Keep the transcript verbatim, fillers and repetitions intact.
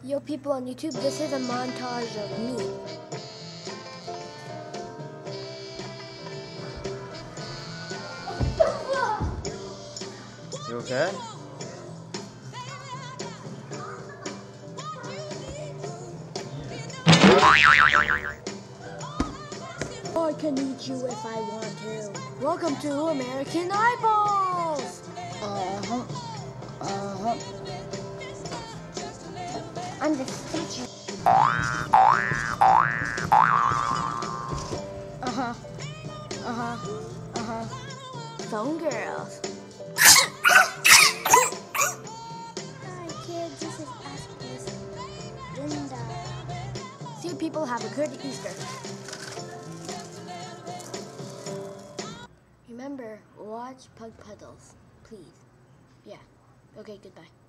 Yo, people on YouTube, this is a montage of me. You okay? I can eat you if I want to. Welcome to American Eyeballs! Uh-huh. Uh-huh. I'm the statue. Uh-huh. Uh-huh. Uh-huh. Phone girls. Hi, kids. This is Asper's Linda. See you people, have a good Easter. Remember, watch pugpuddles, please. Yeah. Okay, goodbye.